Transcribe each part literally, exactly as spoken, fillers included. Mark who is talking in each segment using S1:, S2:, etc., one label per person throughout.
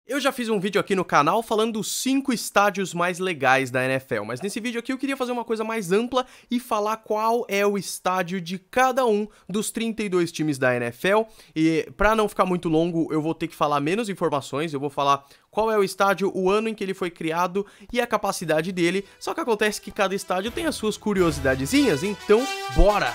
S1: Eu já fiz um vídeo aqui no canal falando dos cinco estádios mais legais da N F L, mas nesse vídeo aqui eu queria fazer uma coisa mais ampla e falar qual é o estádio de cada um dos trinta e dois times da N F L, e pra não ficar muito longo eu vou ter que falar menos informações, eu vou falar qual é o estádio, o ano em que ele foi criado e a capacidade dele, só que acontece que cada estádio tem as suas curiosidadezinhas, então bora!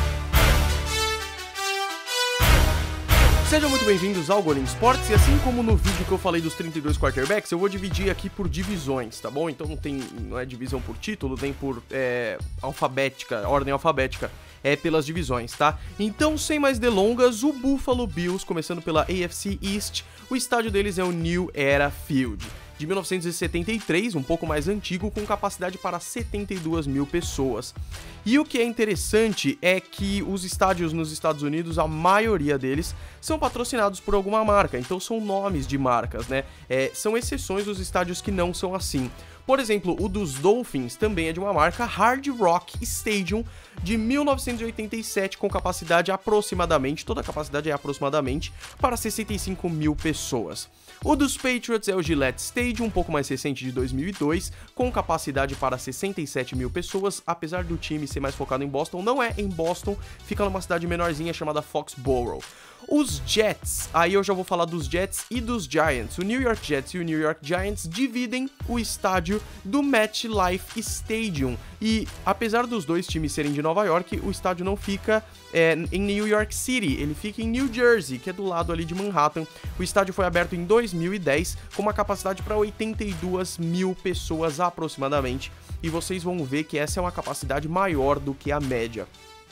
S1: Sejam muito bem-vindos ao Golim Sports, e assim como no vídeo que eu falei dos trinta e dois quarterbacks, eu vou dividir aqui por divisões, tá bom? Então não tem, não é divisão por título, nem por é, alfabética, ordem alfabética, é pelas divisões, tá? Então, sem mais delongas, o Buffalo Bills, começando pela A F C East, o estádio deles é o New Era Field, de mil novecentos e setenta e três, um pouco mais antigo, com capacidade para setenta e duas mil pessoas. E o que é interessante é que os estádios nos Estados Unidos, a maioria deles, são patrocinados por alguma marca, então são nomes de marcas, né? É, são exceções os estádios que não são assim. Por exemplo, o dos Dolphins também é de uma marca, Hard Rock Stadium, de mil novecentos e oitenta e sete, com capacidade aproximadamente, toda a capacidade é aproximadamente, para sessenta e cinco mil pessoas. O dos Patriots é o Gillette Stadium, um pouco mais recente, de dois mil e dois, com capacidade para sessenta e sete mil pessoas, apesar do time ser mais focado em Boston, não é em Boston, fica numa cidade menorzinha chamada Foxborough. Os Jets, aí eu já vou falar dos Jets e dos Giants. O New York Jets e o New York Giants dividem o estádio do MetLife Stadium. E apesar dos dois times serem de Nova York, o estádio não fica é, em New York City, ele fica em New Jersey, que é do lado ali de Manhattan. O estádio foi aberto em dois mil e dez, com uma capacidade para oitenta e duas mil pessoas aproximadamente. E vocês vão ver que essa é uma capacidade maior do que a média.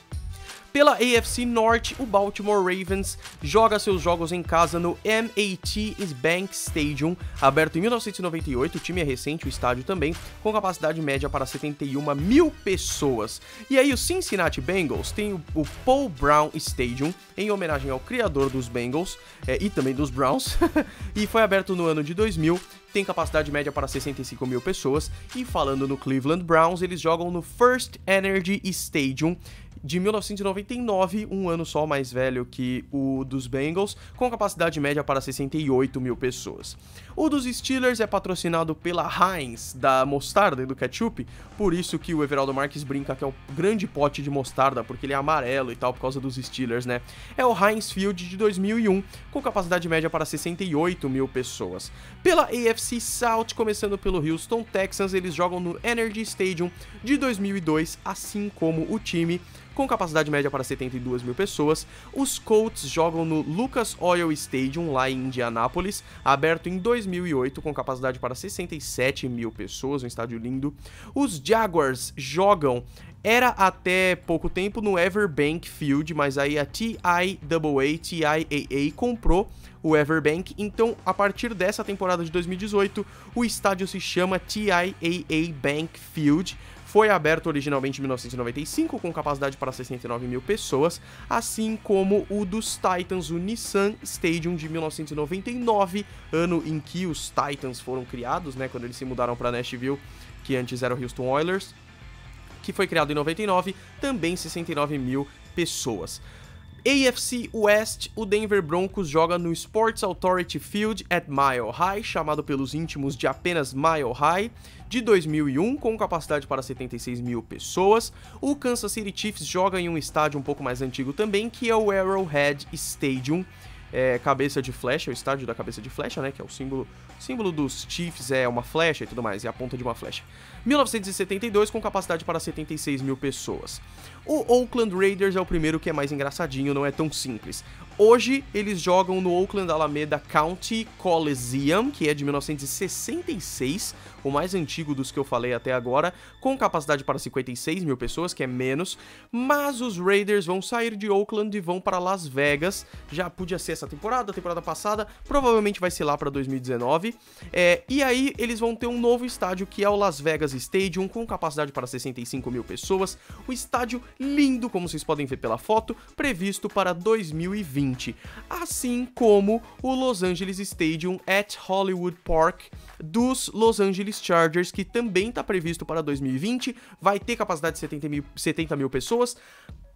S1: Pela A F C Norte, o Baltimore Ravens joga seus jogos em casa no M A T Bank Stadium, aberto em mil novecentos e noventa e oito, o time é recente, o estádio também, com capacidade média para setenta e uma mil pessoas. E aí o Cincinnati Bengals tem o, o Paul Brown Stadium, em homenagem ao criador dos Bengals é, e também dos Browns, e foi aberto no ano de dois mil, tem capacidade média para sessenta e cinco mil pessoas. E falando no Cleveland Browns, eles jogam no First Energy Stadium, de mil novecentos e noventa e nove, um ano só mais velho que o dos Bengals, com capacidade média para sessenta e oito mil pessoas. O dos Steelers é patrocinado pela Heinz, da mostarda e do ketchup, por isso que o Everaldo Marques brinca que é um grande pote de mostarda, porque ele é amarelo e tal, por causa dos Steelers, né? É o Heinz Field de dois mil e um, com capacidade média para sessenta e oito mil pessoas. Pela A F C South, começando pelo Houston Texans, eles jogam no Energy Stadium de dois mil e dois, assim como o time, com capacidade média para setenta e duas mil pessoas. Os Colts jogam no Lucas Oil Stadium, lá em Indianápolis, aberto em dois mil e oito, com capacidade para sessenta e sete mil pessoas, um estádio lindo. Os Jaguars jogam, era até pouco tempo, no Everbank Field, mas aí a T I A A, T I A A comprou o Everbank, então a partir dessa temporada de dois mil e dezoito, o estádio se chama T I A A Bank Field. Foi aberto originalmente em mil novecentos e noventa e cinco, com capacidade para sessenta e nove mil pessoas, assim como o dos Titans, o Nissan Stadium, de mil novecentos e noventa e nove, ano em que os Titans foram criados, né, quando eles se mudaram para Nashville, que antes era o Houston Oilers, que foi criado em noventa e nove, também sessenta e nove mil pessoas. A F C West, o Denver Broncos joga no Sports Authority Field at Mile High, chamado pelos íntimos de apenas Mile High, de dois mil e um, com capacidade para setenta e seis mil pessoas. O Kansas City Chiefs joga em um estádio um pouco mais antigo também, que é o Arrowhead Stadium, é, cabeça de flecha, o estádio da cabeça de flecha, né, que é o símbolo, símbolo dos Chiefs, é uma flecha e tudo mais, é a ponta de uma flecha. mil novecentos e setenta e dois, com capacidade para setenta e seis mil pessoas. O Oakland Raiders é o primeiro, que é mais engraçadinho, não é tão simples. Hoje, eles jogam no Oakland Alameda County Coliseum, que é de mil novecentos e sessenta e seis, o mais antigo dos que eu falei até agora, com capacidade para cinquenta e seis mil pessoas, que é menos, mas os Raiders vão sair de Oakland e vão para Las Vegas. Já podia ser essa temporada, a temporada passada, provavelmente vai ser lá para dois mil e dezenove, é, e aí eles vão ter um novo estádio, que é o Las Vegas Stadium, com capacidade para sessenta e cinco mil pessoas, o estádio lindo, como vocês podem ver pela foto, previsto para dois mil e vinte, assim como o Los Angeles Stadium at Hollywood Park dos Los Angeles Chargers, que também está previsto para dois mil e vinte, vai ter capacidade de setenta mil pessoas,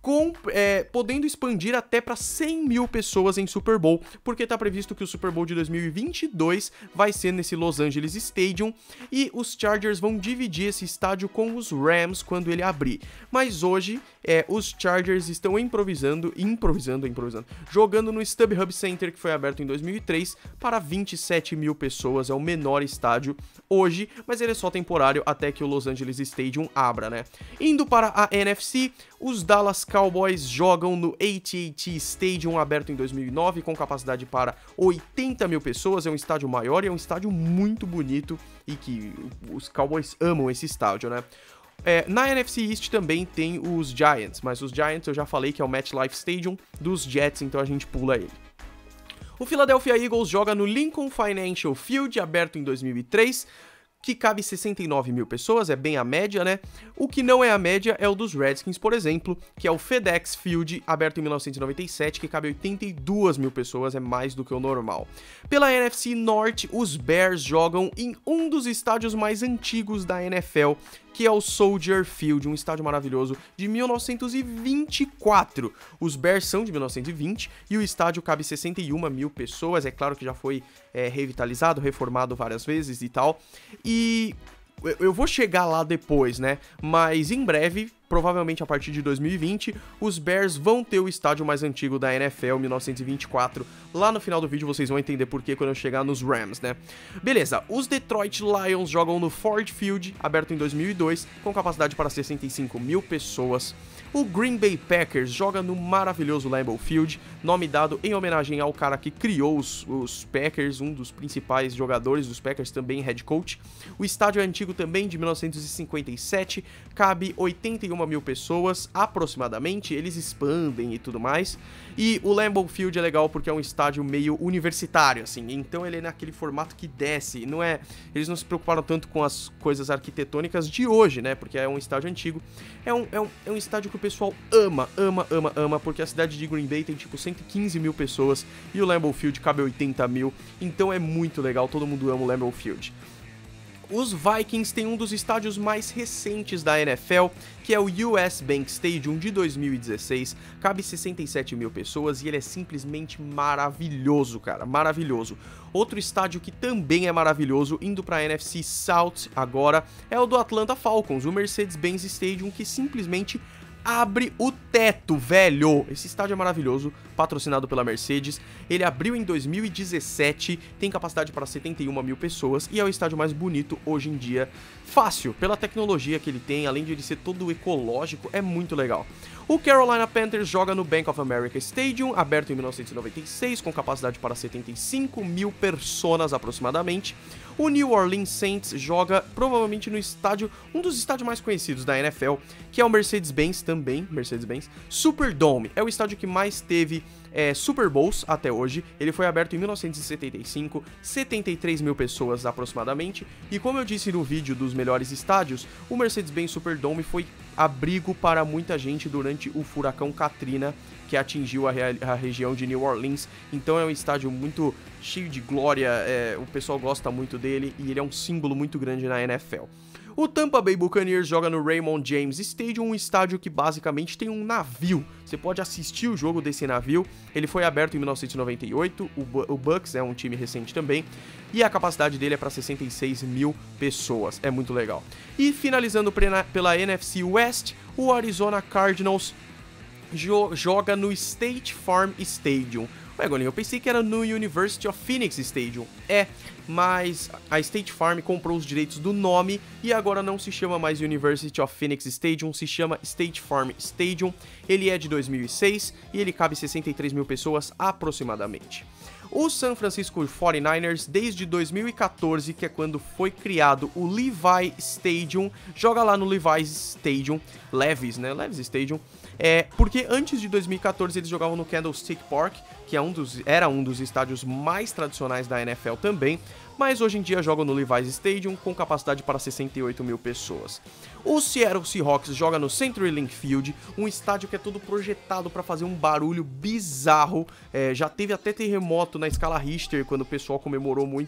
S1: com, é, podendo expandir até para cem mil pessoas em Super Bowl, porque tá previsto que o Super Bowl de dois mil e vinte e dois vai ser nesse Los Angeles Stadium, e os Chargers vão dividir esse estádio com os Rams quando ele abrir. Mas hoje, é, os Chargers estão improvisando, improvisando, improvisando, jogando no StubHub Center, que foi aberto em dois mil e três, para vinte e sete mil pessoas, é o menor estádio hoje, mas ele é só temporário até que o Los Angeles Stadium abra, né? Indo para a N F C, os Dallas Cowboys jogam no A T and T Stadium, aberto em dois mil e nove, com capacidade para oitenta mil pessoas, é um estádio maior e é um estádio muito bonito, e que os Cowboys amam esse estádio, né? É, na N F C East também tem os Giants, mas os Giants eu já falei que é o MetLife Stadium dos Jets, então a gente pula ele. O Philadelphia Eagles joga no Lincoln Financial Field, aberto em dois mil e três, que cabe sessenta e nove mil pessoas, é bem a média, né? O que não é a média é o dos Redskins, por exemplo, que é o FedEx Field, aberto em mil novecentos e noventa e sete, que cabe oitenta e duas mil pessoas, é mais do que o normal. Pela N F C Norte, os Bears jogam em um dos estádios mais antigos da N F L, que é o Soldier Field, um estádio maravilhoso de mil novecentos e vinte e quatro. Os Bears são de mil novecentos e vinte e o estádio cabe sessenta e uma mil pessoas, é claro que já foi é, revitalizado, reformado várias vezes e tal, e eu vou chegar lá depois, né, mas em breve, provavelmente a partir de dois mil e vinte, os Bears vão ter o estádio mais antigo da N F L, mil novecentos e vinte e quatro. Lá no final do vídeo vocês vão entender por quê quando eu chegar nos Rams, né? Beleza, os Detroit Lions jogam no Ford Field, aberto em dois mil e dois, com capacidade para sessenta e cinco mil pessoas. O Green Bay Packers joga no maravilhoso Lambeau Field, nome dado em homenagem ao cara que criou os, os Packers, um dos principais jogadores dos Packers, também head coach. O estádio é antigo também, de mil novecentos e cinquenta e sete, cabe oitenta e uma mil pessoas aproximadamente, eles expandem e tudo mais. E o Lambeau Field é legal porque é um estádio meio universitário, assim, então ele é naquele formato que desce, não é, eles não se preocuparam tanto com as coisas arquitetônicas de hoje, né, porque é um estádio antigo. É um, é um, é um estádio que o pessoal ama, ama, ama, ama, porque a cidade de Green Bay tem tipo cento e quinze mil pessoas e o Lambeau Field cabe oitenta mil, então é muito legal, todo mundo ama o Lambeau Field. Os Vikings têm um dos estádios mais recentes da N F L, que é o U S Bank Stadium de dois mil e dezesseis, cabe sessenta e sete mil pessoas e ele é simplesmente maravilhoso, cara, maravilhoso. Outro estádio que também é maravilhoso, indo para a N F C South agora, é o do Atlanta Falcons, o Mercedes-Benz Stadium, que simplesmente abre o teto, velho! Esse estádio é maravilhoso, patrocinado pela Mercedes. Ele abriu em dois mil e dezessete, tem capacidade para setenta e uma mil pessoas e é o estádio mais bonito hoje em dia. Fácil, pela tecnologia que ele tem, além de ele ser todo ecológico, é muito legal. O Carolina Panthers joga no Bank of America Stadium, aberto em mil novecentos e noventa e seis, com capacidade para setenta e cinco mil pessoas aproximadamente. O New Orleans Saints joga provavelmente no estádio, um dos estádios mais conhecidos da N F L, que é o Mercedes-Benz também, Mercedes-Benz Superdome. É o estádio que mais teve é, Super Bowls até hoje. Ele foi aberto em mil novecentos e setenta e cinco, setenta e três mil pessoas aproximadamente. E como eu disse no vídeo dos melhores estádios, o Mercedes-Benz Superdome foi abrigo para muita gente durante o furacão Katrina, que atingiu a, a região de New Orleans. Então é um estádio muito cheio de glória, é, o pessoal gosta muito dele e ele é um símbolo muito grande na N F L. O Tampa Bay Buccaneers joga no Raymond James Stadium, um estádio que basicamente tem um navio. Você pode assistir o jogo desse navio. Ele foi aberto em mil novecentos e noventa e oito, o, Bu o Bucks é um time recente também, e a capacidade dele é para sessenta e seis mil pessoas, é muito legal. E finalizando pela N F C West, o Arizona Cardinals jo joga no State Farm Stadium. Ué, Golinho, eu pensei que era no University of Phoenix Stadium. É, mas a State Farm comprou os direitos do nome e agora não se chama mais University of Phoenix Stadium, se chama State Farm Stadium. Ele é de dois mil e seis e ele cabe sessenta e três mil pessoas aproximadamente. O San Francisco forty-niners, desde dois mil e quatorze, que é quando foi criado o Levi Stadium, joga lá no Levi's Stadium, Levi's, né, Levi's Stadium, é, porque antes de dois mil e quatorze eles jogavam no Candlestick Park, que é um dos, era um dos estádios mais tradicionais da N F L também, mas hoje em dia jogam no Levi's Stadium com capacidade para sessenta e oito mil pessoas. O Seattle Seahawks joga no CenturyLink Field, um estádio que é todo projetado para fazer um barulho bizarro, é, já teve até terremoto na escala Richter quando o pessoal comemorou muito,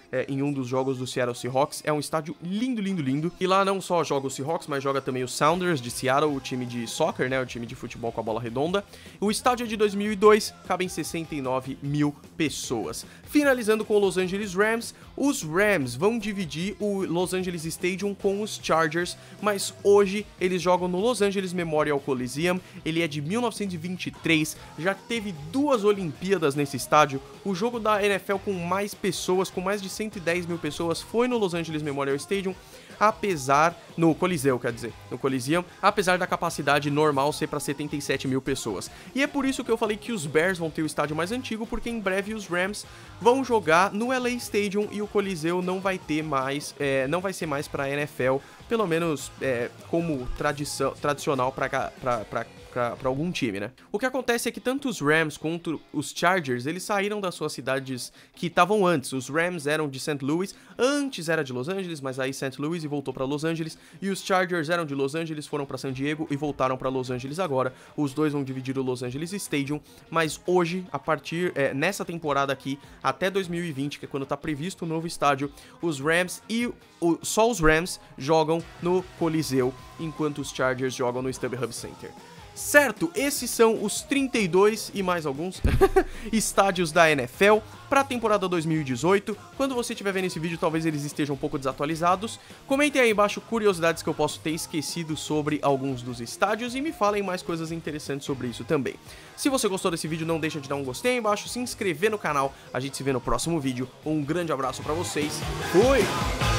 S1: é, em um dos jogos do Seattle Seahawks. É um estádio lindo, lindo, lindo. E lá não só joga o Seahawks, mas joga também o Sounders de Seattle, o time de soccer, né, o time de futebol com a bola redonda. O estádio é de dois mil e dois, cabem sessenta e nove mil pessoas. Finalizando com o Los Angeles Rams, os Rams vão dividir o Los Angeles Stadium com os Chargers, mas hoje eles jogam no Los Angeles Memorial Coliseum. Ele é de mil novecentos e vinte e três, já teve duas Olimpíadas nesse estádio. O jogo da N F L com mais pessoas, com mais de cento e dez mil pessoas, foi no Los Angeles Memorial Stadium, apesar, no Coliseu, quer dizer, no Coliseum, apesar da capacidade normal ser para setenta e sete mil pessoas. E é por isso que eu falei que os Bears vão ter o estádio mais antigo, porque em breve os Rams vão jogar no L A Stadium e o Coliseu não vai ter mais, é, não vai ser mais para a N F L, pelo menos é, como tradição, tradicional para para algum time, né? O que acontece é que tanto os Rams quanto os Chargers, eles saíram das suas cidades que estavam antes. Os Rams eram de Saint Louis, antes era de Los Angeles, mas aí Saint Louis e voltou para Los Angeles, e os Chargers eram de Los Angeles, foram para San Diego e voltaram para Los Angeles agora. Os dois vão dividir o Los Angeles Stadium, mas hoje, a partir, é, nessa temporada aqui, até dois mil e vinte, que é quando tá previsto o novo estádio, os Rams e o, só os Rams jogam no Coliseu, enquanto os Chargers jogam no StubHub Center. Certo, esses são os trinta e dois e mais alguns estádios da N F L para a temporada dois mil e dezoito. Quando você estiver vendo esse vídeo, talvez eles estejam um pouco desatualizados. Comentem aí embaixo curiosidades que eu posso ter esquecido sobre alguns dos estádios e me falem mais coisas interessantes sobre isso também. Se você gostou desse vídeo, não deixa de dar um gostei aí embaixo, se inscrever no canal. A gente se vê no próximo vídeo. Um grande abraço para vocês. Fui!